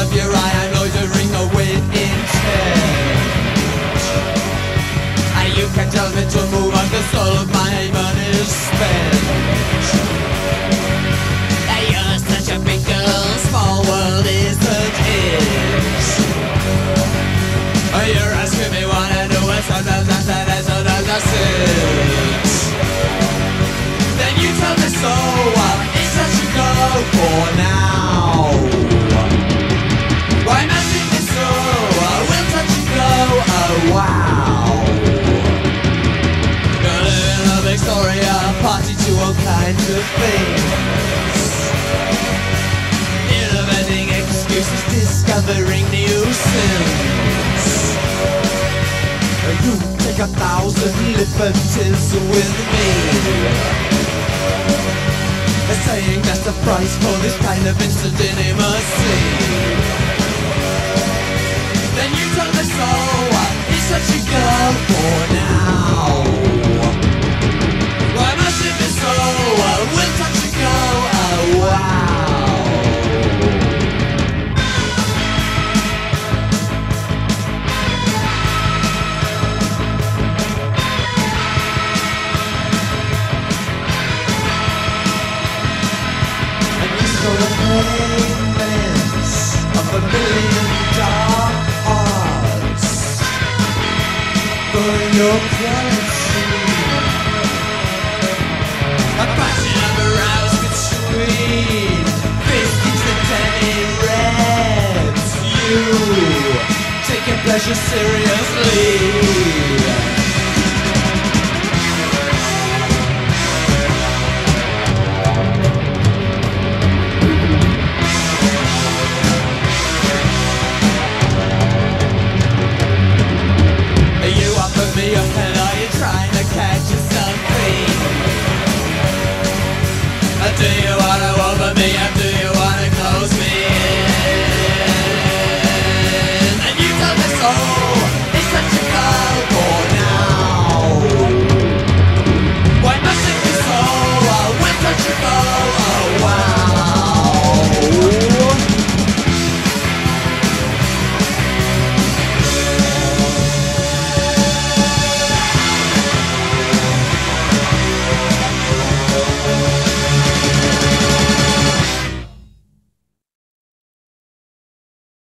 of your eye, I'm loitering away intent. And you can tell me to move on, the soul of my money is spent. You're such a big girl, small world isn't it? You're asking me what I do, and sometimes I said and sometimes I sit. Then you tell me so, it's such a go for now. Why must it be so? We'll touch and go, oh wow. You're living a Victoria, party to all kinds of things. Innovating excuses, discovering new sins. You take 1,000 liberties with me, saying that's the price for this kind of instant intimacy. Then you tell me so, it's such a girl for now. Why must it be so? We'll touch and go, oh wow. The payments of $1 billion for your currency. A passion of a rouse between 50s and penny reds. You taking pleasure seriously.